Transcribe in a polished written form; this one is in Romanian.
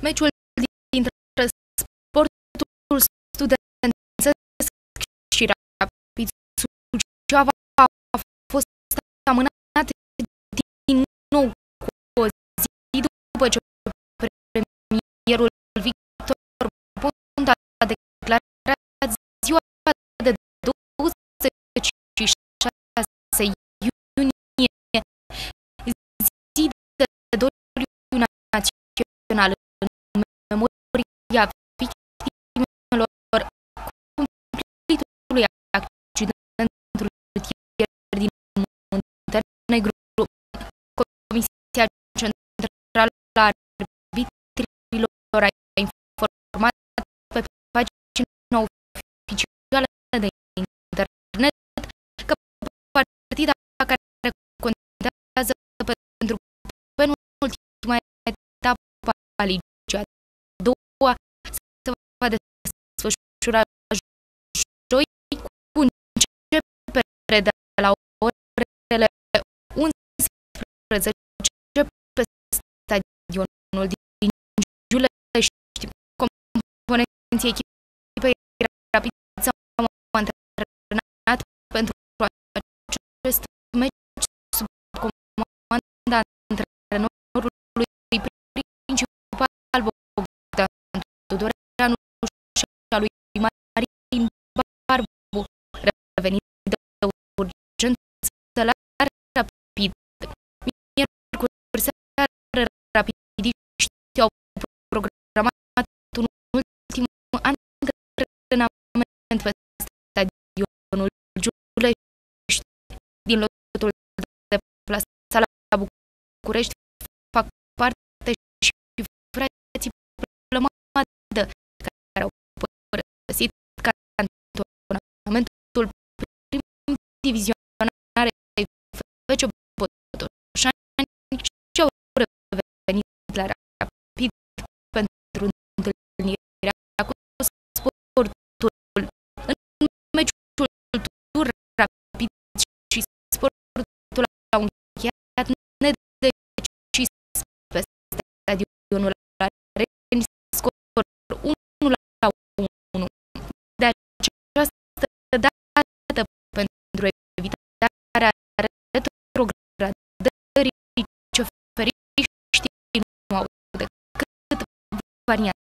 Meciul dintre Sportul Studențesc și Rapid Suceava a fost amânat din nou cu o zi după ce premierul Victor Ponta a declarat ziua de 26 iunie zi de doliu național în memoria victimelor cumplitului accidentului rutier din Muntenegru. Comisia Centrală a Arbitrilor a informat pe pagina oficială de internet că partida care contează pentru penultima etapă a ligii a doua se va desfășura joi cu începere de la orele 11 pe stadionul din Giulești. Componenții echipei Rapid s-au antrenat pentru acest meci sub comanda antrenorului principal Bogdan Tudoreanu și a lui Marin Barbu, revenit de urgență la Rapid. Miercuri seară, rapidiștii au programat un ultim antrenament pe stadionul Giulești. Din lotul de plasat la București fac parte și frații Plămadă, care au părăsit cantonamentul prim divizionare FC Botoșani și au revenit la Rapid pentru întâlnirea cu Sportul. În meciul tur, Rapid și Sportul au încheiat nedecis pe stadionul Areni, scor 1-1. De această dată, pentru evitarea retrogradării, ceferiștii nu au decât varianta